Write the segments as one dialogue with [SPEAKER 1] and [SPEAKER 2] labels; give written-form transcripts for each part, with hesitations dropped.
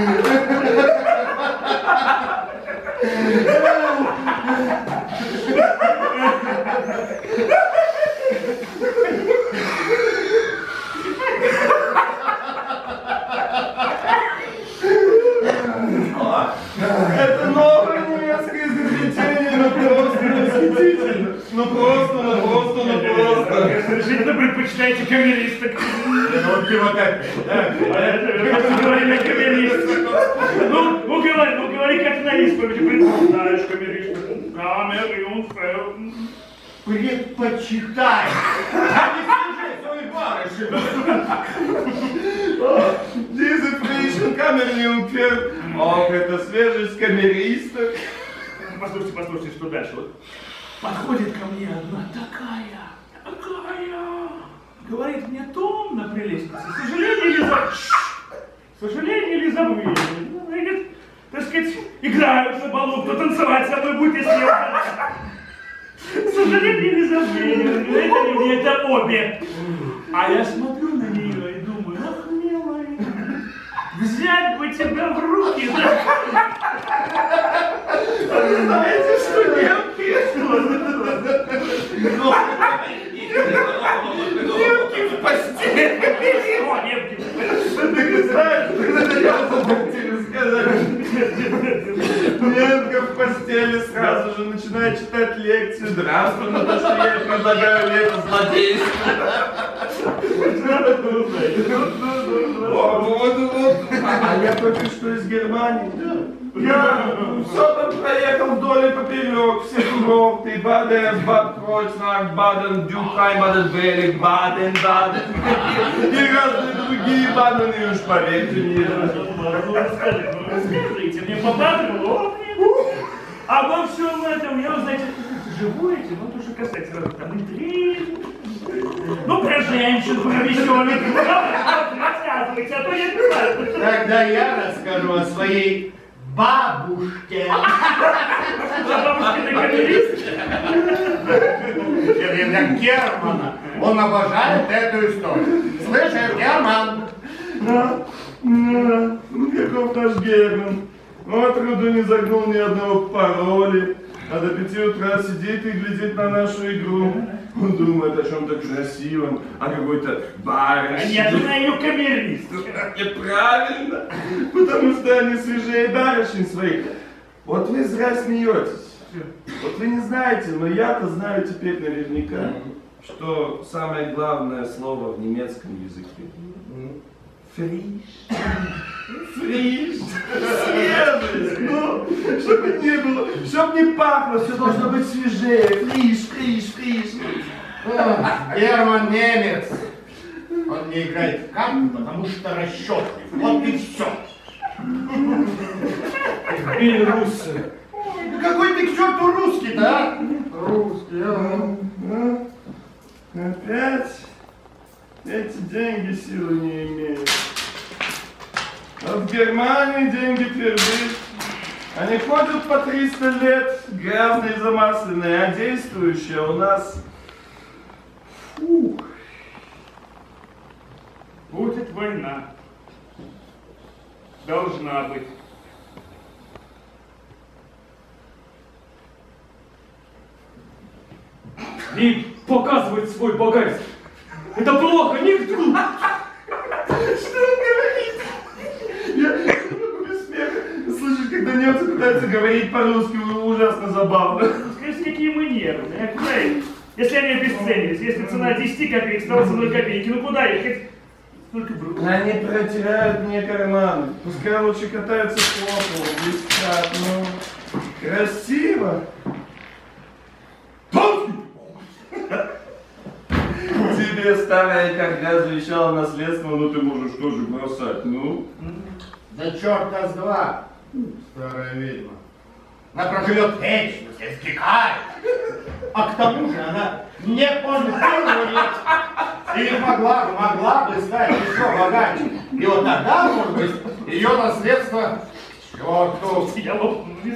[SPEAKER 1] Это новое немецкое изобретение, но просто восхитительно. Ну просто.
[SPEAKER 2] Решительно предпочитаете камеристок.
[SPEAKER 1] Ну ты
[SPEAKER 2] Говорили камеристок. Ну говори как на исповеди. Предпочитаешь камеристок. Камер.
[SPEAKER 1] предпочитай. А не служи свой барышень. Diese frischen Камерлюмпер. Ох, это свежесть камеристок.
[SPEAKER 2] Послушайте, что дальше. Вот подходит ко мне одна такая. Говорит мне томно при лестнице. Сожаление или забвение? Говорит, так сказать, играют на балу, кто танцевать со мной будет, если я... Сожаление или забвение? Это обе. А я смотрю на нее и думаю, ах, милая, взять бы тебя в руки, да?
[SPEAKER 1] А вы знаете, что девки? Девки в постели.
[SPEAKER 2] Что, девки?
[SPEAKER 1] Ты не знаешь, я забыл тебе сказать. Девка в постели сразу же начинает читать лекцию. Здравствуй, на то, что я ей предлагаю лето злодейство. Вот. А я только что из Германии. Я все там проехал вдоль и поперек, все курорты, Баден, Бад Кройцнах, Баден, Дюхайм, Баден, Белик, Баден, и разные другие Бадены, уж поверьте мне.
[SPEAKER 2] Расскажите мне поподробнее. Обо всем этом я, знаете, живуете, ну то, что касается там интриг. Ну, про женщин, про веселых, рассказывайте, а то я не знаю.
[SPEAKER 3] Тогда я расскажу о своей бабушке.
[SPEAKER 2] Бабушкина камеристка?
[SPEAKER 3] Для Германа. Он обожает эту историю. Слышишь, Герман?
[SPEAKER 1] Каков наш Герман? Он труду не загнул ни одного пароля, а до 5 утра сидит и глядит на нашу игру. Он думает о чем-то красивом, о какой-то барышне.
[SPEAKER 2] Я знаю камеристку.
[SPEAKER 1] Неправильно, потому что они свежее барышень своих. Вот вы зря смеетесь. Вот вы не знаете, но я-то знаю теперь наверняка, что самое главное слово в немецком языке. Фриш. Фриш. Свежесть. Ну, чтобы не было, чтобы не пахло, все должно быть свежее. Фриш.
[SPEAKER 3] Герман немец. Он не играет в карты, потому что расчетлив. Вот и все.
[SPEAKER 1] Или руссы.
[SPEAKER 3] Ну какой ты к черту русский-то, а? Русский,
[SPEAKER 1] Опять эти деньги силы не имеют. А в Германии деньги твердые. Они ходят по 300 лет, грязные, замасленные, а действующие у нас... Фух.
[SPEAKER 2] Будет война. Должна быть.
[SPEAKER 4] И показывает свой багаж. Это плохо, не вдруг.
[SPEAKER 1] Что он говорит? Я не могу без смеха. Слышишь, когда немцы пытаются говорить по-русски, ужасно забавно.
[SPEAKER 2] Скажите, какие мы нервные. Если они обесценились, если цена 10 копеек стала ценой копейки, ну куда ехать? Только брук.
[SPEAKER 1] Они протирают мне карманы. Пускай лучше катаются по полу, блестят, ну, красиво. Тебе старая когда завещала наследство, ну ты можешь тоже бросать, ну.
[SPEAKER 3] Да черта с два, старая ведьма. Она проживет вечно, истекает. А к тому же она не пожалует. Или могла бы стать еще богаче. И вот тогда, может быть, ее наследство к черту.
[SPEAKER 2] Я лопну, не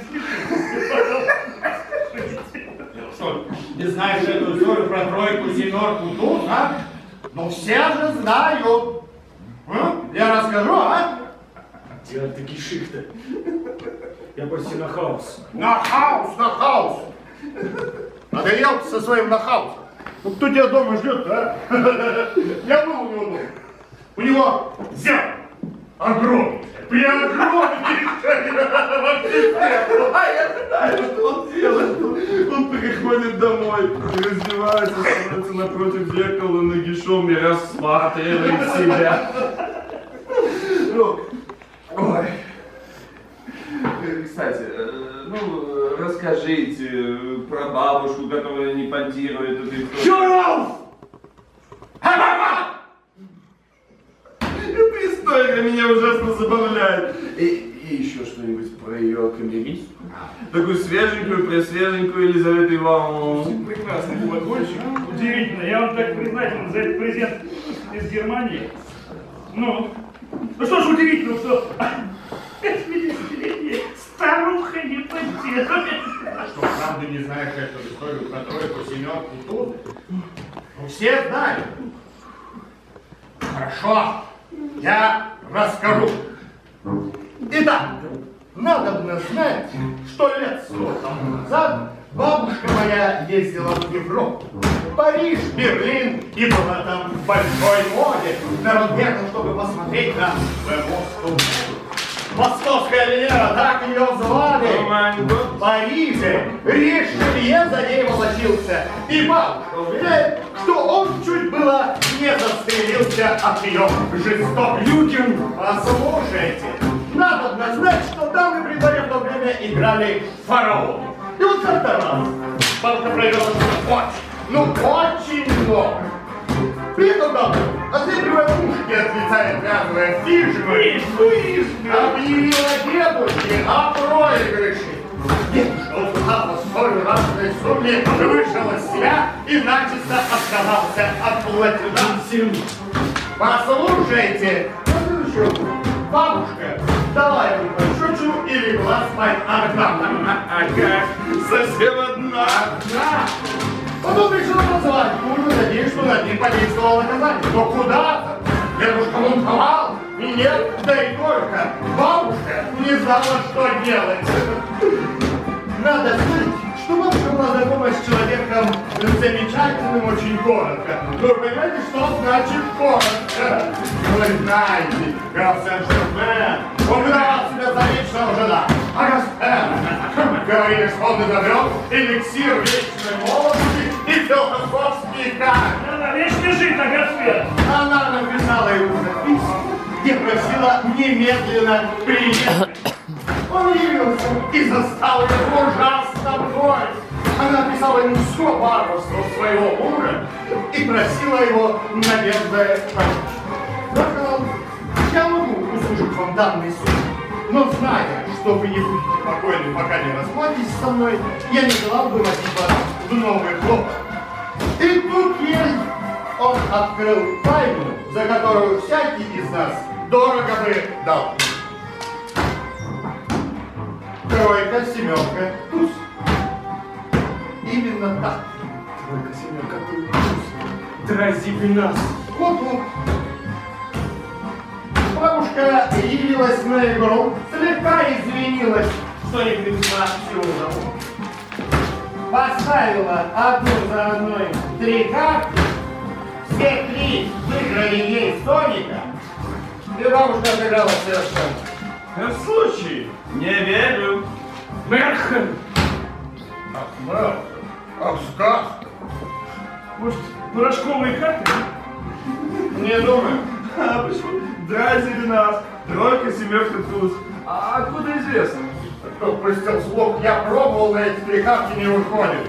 [SPEAKER 3] Что, не знаешь эту историю про тройку, семерку, туз, а? Ну все же знают. Я расскажу, а?
[SPEAKER 4] Я таки шихта. Я почти на хаос.
[SPEAKER 3] На хаус, на хаус. Надоел ты со своим на хаусом. Ну кто тебя дома ждет, а? Я был у него дома. У него зеркало огромное.
[SPEAKER 1] А я знаю, что он делает. Он приходит домой, раздевается, становится напротив зеркала нагишом и рассматривает себя. Ну, ой. Кстати, ну, расскажите про бабушку, которая не понтирует эту историю.
[SPEAKER 3] Чуров!
[SPEAKER 1] Эта история меня ужасно забавляет. И еще что-нибудь про ее камеристку? Такую свеженькую, пресвеженькую Елизавету Ивановну.
[SPEAKER 2] Прекрасный колокольчик. Удивительно. Я вам так признателен за этот презент из Германии. Ну что ж удивительно, что 80-летняя старуха не понтирует.
[SPEAKER 3] Что, правда не знаешь эту историю про тройку, семерку, тут? Ну, все знают. Хорошо, я расскажу. Итак, надо знать, что лет 100 тому назад бабушка моя ездила в Европу. Париж, Берлин, и была там в большой моде. Народ бегал, чтобы посмотреть на Московскую. Московская Венера, так ее звали. В Париже Ришелье за ней волочился. И бабушка уверяет, что он чуть было не застрелился от ее жестокости.
[SPEAKER 4] Люкин!
[SPEAKER 3] Послушайте, надо знать, что дамы при дворе в то время играли фараона. И вот как-то раз бабушка провела очень много. Приехал домой, осыпливая ушки от лица и отвязывая фишмы, объявила дедушке о проигрыше. Дедушка услыхал столь разной сумме, вышел из себя и начисто отказался от платежа. Послушайте, бабушка дала ему пощечину и легла спать одна.
[SPEAKER 1] Ага, совсем одна.
[SPEAKER 3] Потом решил позвать мужа, надеясь, что над ним подействовало наказание. Но куда-то дедушка бунтовал, и нет, да и только бабушка не знала, что делать. Надо знать, что бабушка была знакома с человеком замечательным очень коротко. Вы понимаете, что значит коротко? Вы знаете, граф Сен-Жермен, он выдавал себя за вечного жена. А Гаспер говорили, что он изобрел эликсир вечной молодости и философские карты.
[SPEAKER 2] Она вечно лежит, а Гаспер.
[SPEAKER 3] Она написала ему записку, где просила немедленно приехать. Он явился и застал его ужасно вновь. Она описала ему все варварство своего мужа и просила его наверное помочь. Сказал, я могу услышать вам данный суд, но зная, что вы не будете покойны, пока не расплатитесь со мной, я не желал бы водить вас в новый хлоп. И тут есть он открыл тайну, за которую всякий из нас дорого бы дал. Тройка, семерка, туз. Именно так.
[SPEAKER 4] Тройка, семерка, туз. Дрази нас.
[SPEAKER 3] Вот-вот. Бабушка явилась на игру, слегка извинилась, что не принесла всю ужину. Поставила одну за одной 3 карты, все 3 выиграли ей Соника, и бабушка отыграла совершенно.
[SPEAKER 1] В случае, не верю.
[SPEAKER 4] Мерхен!
[SPEAKER 3] Ах, Мэр, ах, сказка.
[SPEAKER 2] Может, порошковые карты?
[SPEAKER 3] Не думаю.
[SPEAKER 1] А почему? Дразили нас. Тройка, семерка, туз. А откуда известно?
[SPEAKER 3] Кто пустил слух, я пробовал, на эти 3 карты не выходит.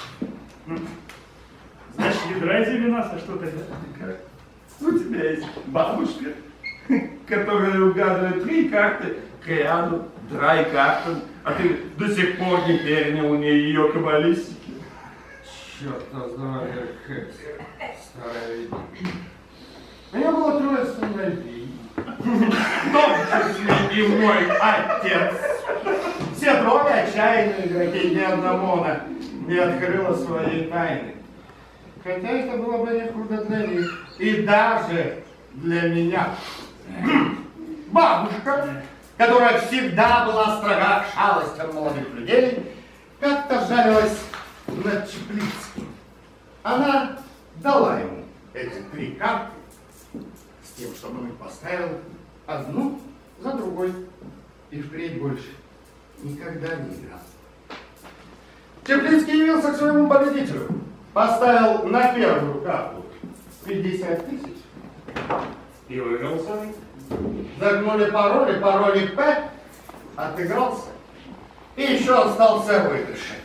[SPEAKER 2] Значит, не дразили нас, а что тогда?
[SPEAKER 1] Как? У тебя есть бабушка, которая угадывает 3 карты к ряду, драй картам, а ты до сих пор не перенял у нее ее каббалистики.
[SPEAKER 3] Черт знает, старая ведьма. У меня было 3 сыновей. В том числе и мой отец. Все 3 отчаянные игроки, ни одному она не открыла своей тайны. Хотя это было бы не худо для них. И даже для меня. Бабушка которая всегда была строга к шалостям молодых людей, как-то жалилась над Чеплицким. Она дала ему эти 3 карты с тем, чтобы он их поставил одну за другой и впредь больше никогда не играл. Чеплицкий явился к своему победителю, поставил на первую карту 50 000 и выигрался. Загнули пароли П, отыгрался и еще остался в выигрыше.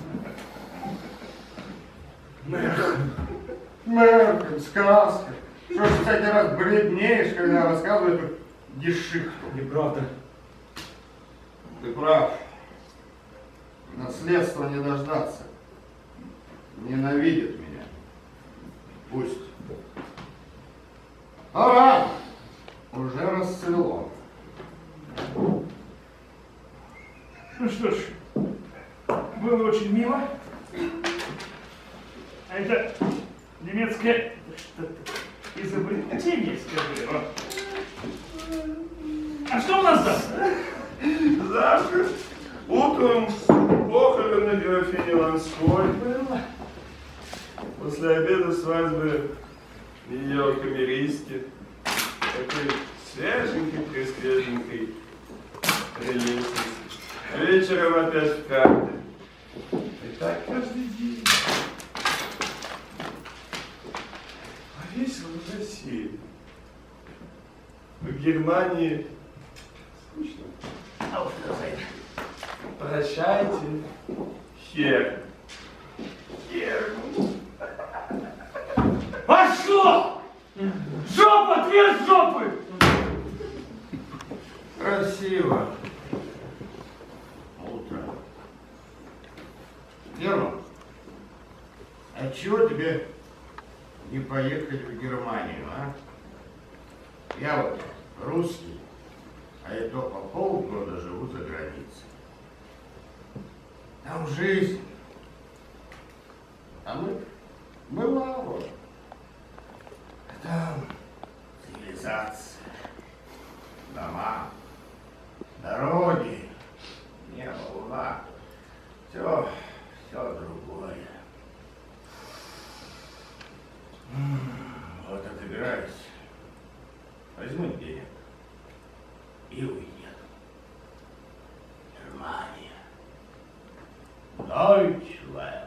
[SPEAKER 3] Меркин, сказка. Что ж всякий раз бледнеешь, когда рассказывают эту дешихту?
[SPEAKER 4] Неправда.
[SPEAKER 3] Ты прав. Наследства не дождаться. Ненавидит меня. Пусть. Ага, уже расцвело.
[SPEAKER 2] Ну что ж, было очень мило. А это немецкое что-то изобретение, скажи. А что у нас завтра?
[SPEAKER 1] Завтра утром похороны графини Ланской было. После обеда свадьбы ее камеристки. Такой свеженький, пресвеженький прелестный. Вечером опять в карты. И так каждый день. А весело в России. В Германии скучно.
[SPEAKER 3] А уж это.
[SPEAKER 1] Прощайте, хер. Хер.
[SPEAKER 2] А что? Жопа, две жопы!
[SPEAKER 3] Красиво. Утро. Герман, а чего тебе не поехать в Германию, а? Я вот русский, а я то по полгода живу за границей. Там жизнь. А мы лава. А там цивилизация, дома, дороги, небо, луна. Все другое. Вот отыграюсь. Возьму денег и уйдет. Германия. Deutschland.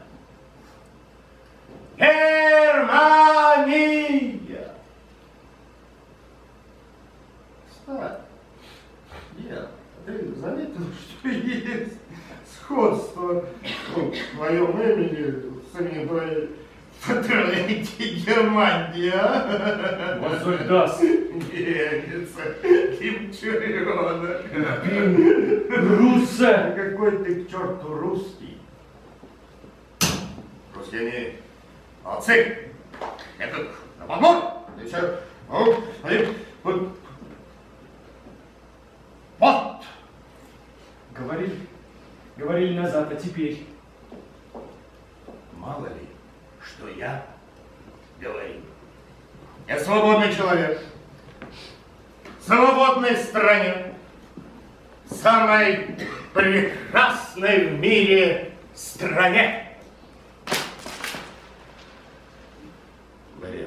[SPEAKER 3] Германия! Кстати, нет, ты заметил, что есть сходство в твоем имени с именем твоей патроники Германия?
[SPEAKER 4] Мозоль даст.
[SPEAKER 3] Немец, Кимчуренок.
[SPEAKER 4] Руса.
[SPEAKER 3] Какой ты к черту русский? Русские они молодцы. Я тут на подбор. И все. Вот, смотри, вот. Вот.
[SPEAKER 4] Говорили назад, а теперь?
[SPEAKER 3] Мало ли, что я говорю. Я свободный человек. В свободной стране. Самой прекрасной в мире стране. Говорят,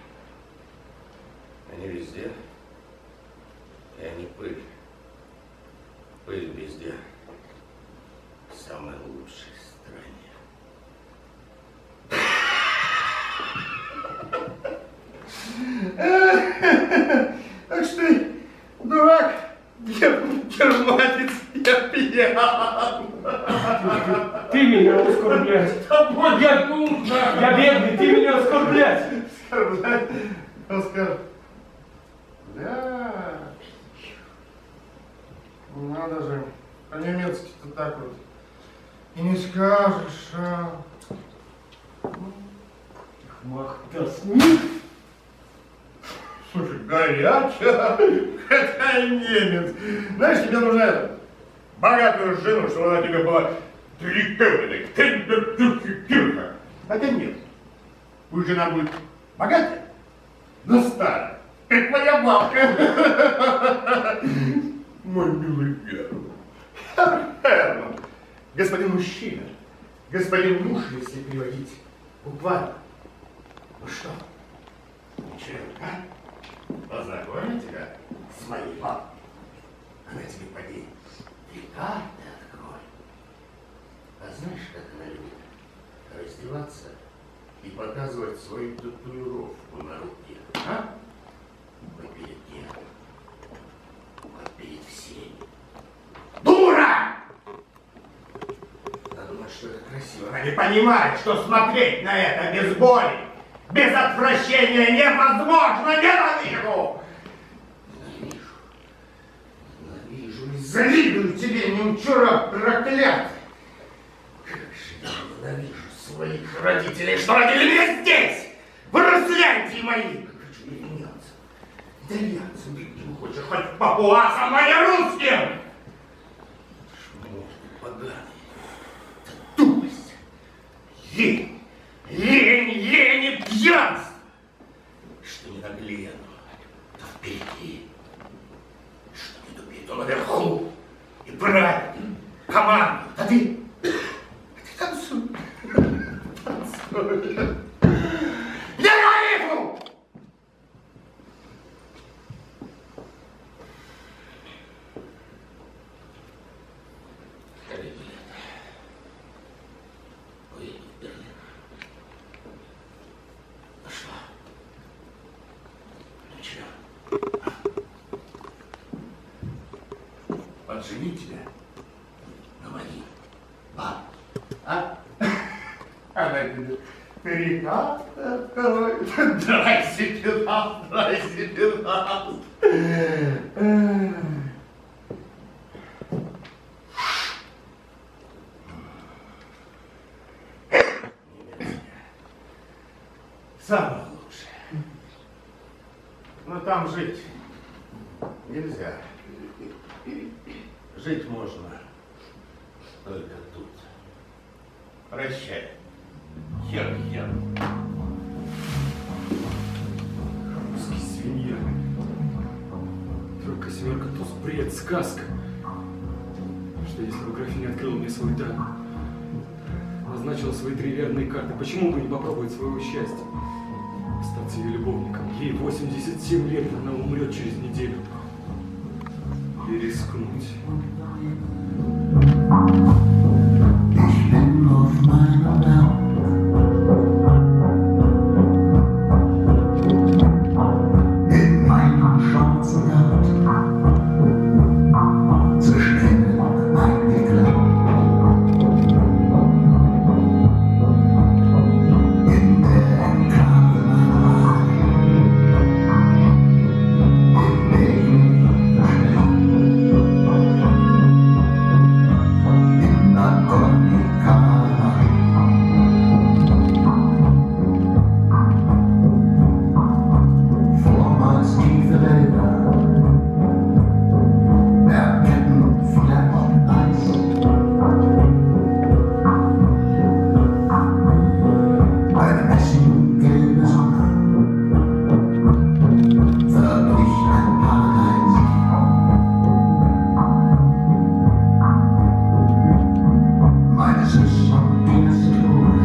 [SPEAKER 3] они везде, и они пыль. Пыль везде. В самой лучшей стране. Так что ты, дурак, германец, я пьян.
[SPEAKER 4] Ты меня оскорблять. Я бедный, ты меня оскорблять.
[SPEAKER 3] Оскар. Да. Надо же. По-немецки-то так вот. И не скажешь, а.
[SPEAKER 4] Мах, das nicht.
[SPEAKER 3] Слушай, горячая. Какая немец. Знаешь, тебе нужна это, богатую жену, чтобы она тебе была трикованной. Хотя нет. Пусть жена будет богатая, но старая. Как моя бабка. мой милый Герман. Герман, господин мужчина, господин муж, если переводить буквально. Ну что, ничего, а? Познакомить тебя с моей мамой. Она тебе поди и карты откроет. А знаешь, как она любит раздеваться и показывать свою татуировку на руке, а? Вот перед кем? Вот перед всеми. Дура! Она думает, что это красиво. Она не понимает, что смотреть на это без боли, без отвращения невозможно. Ненавижу! Ненавижу и завидую тебе, немчура проклятый. Как же я ненавижу своих родителей, что родили меня здесь, в Руслянтии моей. Как хочу я меняться. Итальянцем, каким хочешь, хоть папуасом, а не русским. Шмот поганый. Это тупость. Лень и пьянство. Что не наглену, то впереди. Что не тупит, то наверху. И правильно, команду. А ты танцуй. Танцуй. Ненавижу! Скорее билет. Поеду в Берлин. Ну что? Ну чего? Поджени тебя на моей бабе. А? Она тебе перекат откроет. Здрасте, пенал, здрасте, пенал. Самое лучшее. Но там жить нельзя. Жить можно только тут. Прощай. Хер.
[SPEAKER 4] Русский свинья. Только семерка, туз, бред, сказка. Что если бы графиня открыла мне свой дар, назначила свои 3 верные карты, почему бы не попробовать своего счастья? Остаться ее любовником. Ей 87 лет, она умрет через неделю. И рискнуть.
[SPEAKER 5] Ich bin auf meiner Welt. In meinem schwarzen Garten. Zwischen Himmel eingeklemmt. In der Enklave meiner Wahl. In der ich mich verstecke. In Agonika. Vormals tiefe Wälder. Bergketten, vielleicht Eis. Eine messinggelbe Sonne verbricht ein Paradies. Meine Süß ging es Tode.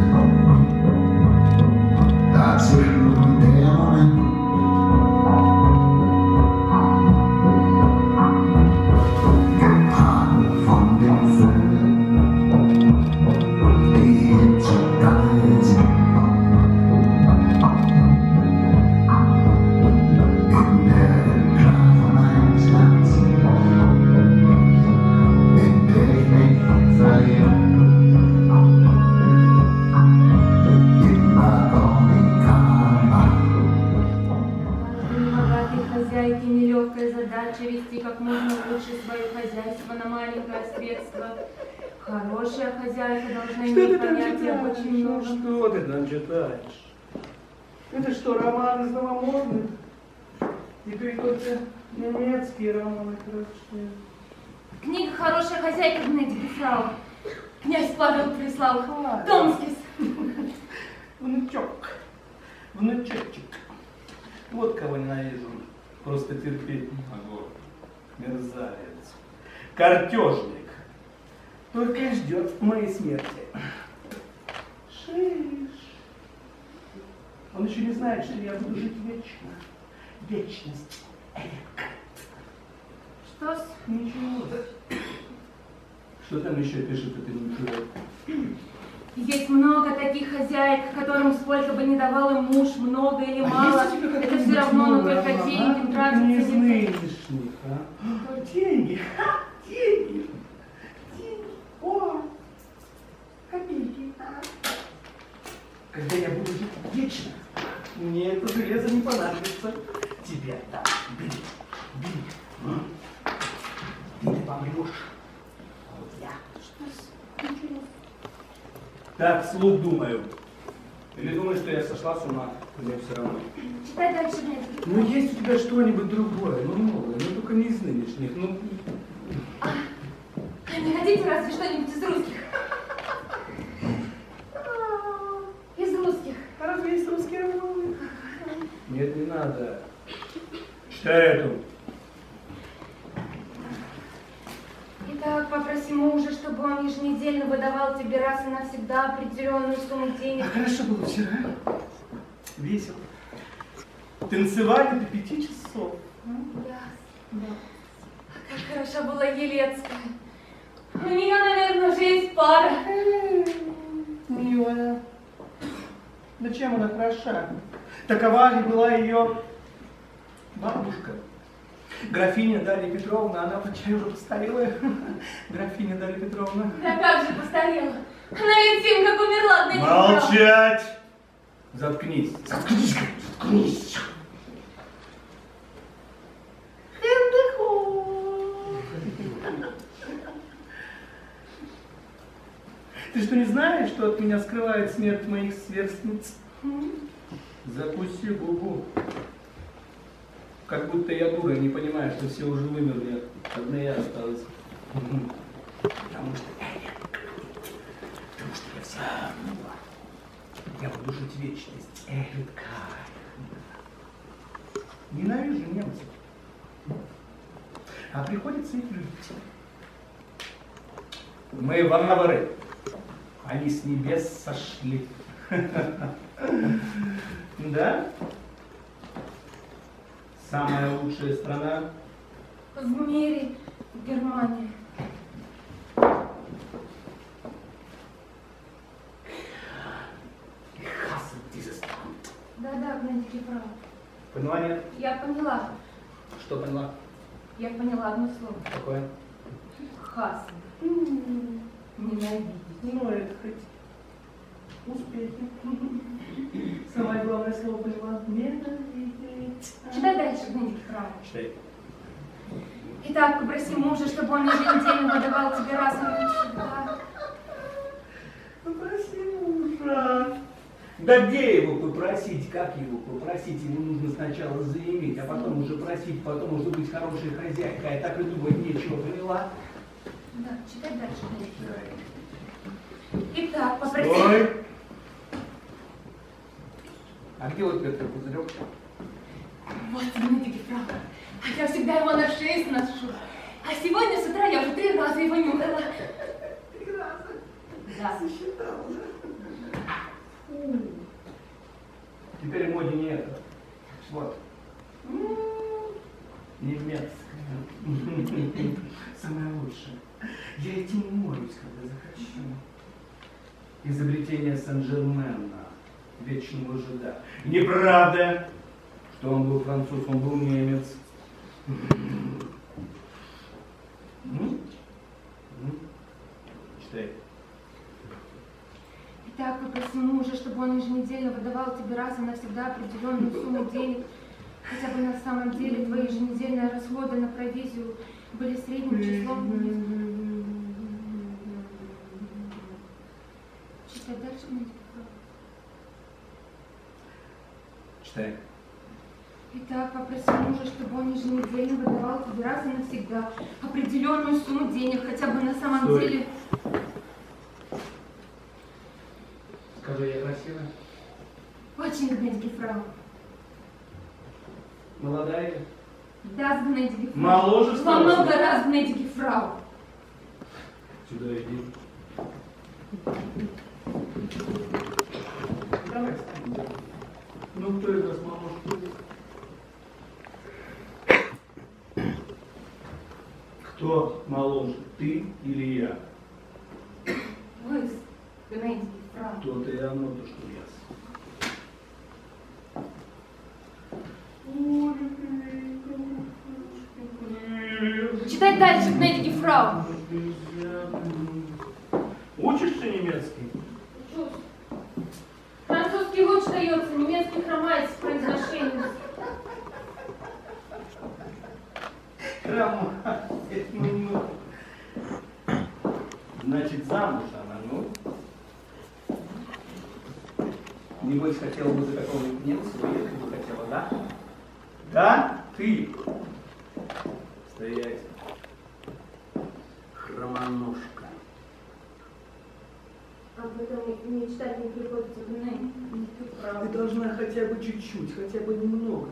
[SPEAKER 5] Dazwischen der Moment. Getragen von den Vögeln, die hinzugegangen sind. In der Enklave meines Herzens, in der ich mich verliere. In Agonika.
[SPEAKER 6] Богатой хозяйке нелегкая задача вести как можно лучше свое хозяйство на маленькое средство. Хорошая хозяйка должна иметь понятие об очень
[SPEAKER 2] Ну
[SPEAKER 6] многом.
[SPEAKER 2] что ты там читаешь? Это что, роман из новомодных? Теперь только немецкие романы прочтешь.
[SPEAKER 6] Книга «Хорошая хозяйка» Гнеди прислал. Князь Павел прислал. Томскис.
[SPEAKER 2] Внучочек. Вот кого ненавижу. Просто терпеть не могу. Мерзавец. Картежник. Только и ждет моей смерти. Шиш. Он еще не знает, что я буду жить вечно. Вечность.
[SPEAKER 6] Что с...
[SPEAKER 2] Ничего. Что там еще пишет это ничего?
[SPEAKER 6] Есть много таких хозяек, которым сколько бы ни давал им муж, много или мало, это все равно, но только деньги тратятся.
[SPEAKER 2] Не из нынешних, а? Деньги. Деньги. Деньги. О, копейки. Когда я буду жить вечно, мне это железо не понадобится. Тебе да. Бери. Бери. Ты помрешь. А вот я.
[SPEAKER 6] Что с... Ничего.
[SPEAKER 2] Так, вслух думаю. Или думаешь, что я сошла с ума? Мне все равно.
[SPEAKER 6] Читай дальше, нет.
[SPEAKER 2] Ну, есть у тебя что-нибудь другое, ну, новое, ну, только не из нынешних, ну...
[SPEAKER 6] Не хотите разве что-нибудь из русских? Из русских.
[SPEAKER 2] А разве есть русские романы? Нет, не надо. Читай эту.
[SPEAKER 6] Итак, попроси мужа, чтобы он еженедельно выдавал тебе раз и навсегда определенную сумму денег.
[SPEAKER 2] А хорошо было вчера. Весело. Танцевали до 5 часов.
[SPEAKER 6] Да. Как хороша была Елецкая. У нее, наверное, уже есть пара.
[SPEAKER 2] Милая. Да чем она хороша? Такова ли была ее бабушка? Графиня Дарья Петровна, она почти уже постарела. Графиня Дарья Петровна.
[SPEAKER 6] Да как же постарела. Она ведь всем как умерла, да не умерла.
[SPEAKER 2] Молчать! Заткнись. Заткнись, заткнись. Ты что, не знаешь, что от меня скрывает смерть моих сверстниц? Закуси губу. Как будто я дура, не понимаю, что все уже вымерли, одна я осталась. Потому что я вся умерла. Я буду жить вечность. Ненавижу немцев. А приходится их любить. Мы варвары. Они с небес сошли. Да? Самая лучшая страна
[SPEAKER 6] В мире Германия. Да, Гнадики прав.
[SPEAKER 2] Поняла, нет?
[SPEAKER 6] Я поняла.
[SPEAKER 2] Что поняла?
[SPEAKER 6] Я поняла одно слово.
[SPEAKER 2] Какое?
[SPEAKER 6] Хас. Ненавидеть.
[SPEAKER 2] Ну, это хоть успехи. Самое главное слово поняла. Ненавидеть.
[SPEAKER 6] Читай дальше, Гнадики прав.
[SPEAKER 2] Читай.
[SPEAKER 6] Итак, попроси мужа, чтобы он еженедельно выдавал тебе раз и навсегда.
[SPEAKER 2] Попроси мужа. Да где его попросить? Как его попросить? Ему нужно сначала заиметь, а потом уже просить, потом уже быть хорошей хозяйкой. А так и думать нечего, поняла?
[SPEAKER 6] Да, читай дальше, Гнадики прав. Итак, попроси...
[SPEAKER 2] Стой! А где вот этот пузырек?
[SPEAKER 6] Вот, Гнадики прав. А я всегда его на шее сношу. А сегодня с утра я уже 3 раза его нюхала.
[SPEAKER 2] 3 раза?
[SPEAKER 6] Да.
[SPEAKER 2] Сосчитала, да? Теперь в моде не это. Вот. Немецкая. Самое лучшее. Я этим моюсь, когда захочу. Изобретение Сен-Жермена. Вечного жида. Неправда, что он был француз, он был немец. Читай.
[SPEAKER 6] Итак, попроси мужа, чтобы он еженедельно выдавал тебе раз и навсегда определенную сумму денег. Хотя бы на самом деле твои еженедельные расходы на провизию были средним числом. Читай дальше, Гнадики прав.
[SPEAKER 2] Читай.
[SPEAKER 6] Итак, попроси мужа, чтобы он еженедельно выдавал тебе раз и навсегда определенную сумму денег, хотя бы на самом
[SPEAKER 2] Стой.
[SPEAKER 6] деле...
[SPEAKER 2] Скажи, я красивая?
[SPEAKER 6] Очень, Гнадики прав.
[SPEAKER 2] Молодая?
[SPEAKER 6] Das gnädige Frau.
[SPEAKER 1] Моложе
[SPEAKER 6] Во
[SPEAKER 1] стала?
[SPEAKER 6] много раз gnädige Frau.
[SPEAKER 1] Сюда иди.
[SPEAKER 2] Давай встанем. Ну, кто из вас моложе?
[SPEAKER 1] Кто моложе, ты или я?
[SPEAKER 6] Вы, gnädige Frau.
[SPEAKER 1] То-то и оно, то, что я.
[SPEAKER 6] Читай дальше, gnädige Frau.
[SPEAKER 2] Учишься немецкий?
[SPEAKER 6] Чушь. Французский лучше дается, немецкий хромает с произношением.
[SPEAKER 1] Значит, замуж она, ну? Небось, хотела бы за какого-нибудь немца, уехать бы хотела, да? Да? Ты? Стоять. Хромоножка.
[SPEAKER 6] Об этом мечтать не приходится, gnädige Frau.
[SPEAKER 4] Ты должна хотя бы чуть-чуть, хотя бы немного.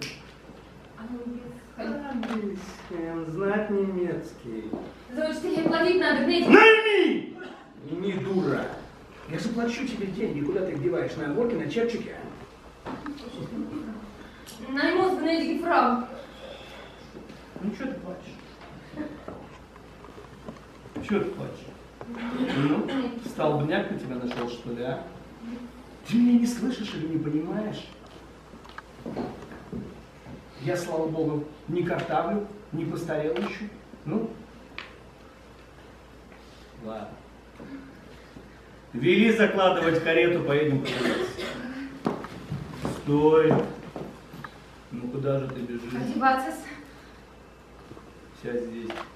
[SPEAKER 4] Знать немецкий.
[SPEAKER 6] За учителей платить надо, gnädige.
[SPEAKER 2] Найми!
[SPEAKER 4] Не дура. Я же плачу тебе деньги, куда ты их деваешь? На горке, на чепчике?
[SPEAKER 6] Наймусь, gnädige Frau.
[SPEAKER 2] Ну, что ты плачешь? Чего ты плачешь? Ну, столбняк на тебя нашел, что ли, а?
[SPEAKER 4] Ты меня не слышишь или не понимаешь? Я, слава богу, не картавлю, не постарел еще. Ну,
[SPEAKER 1] Ладно. Вели закладывать карету, поедем прогуляться. Стой. Ну куда же ты бежишь?
[SPEAKER 6] Одеваться.
[SPEAKER 1] Сядь здесь.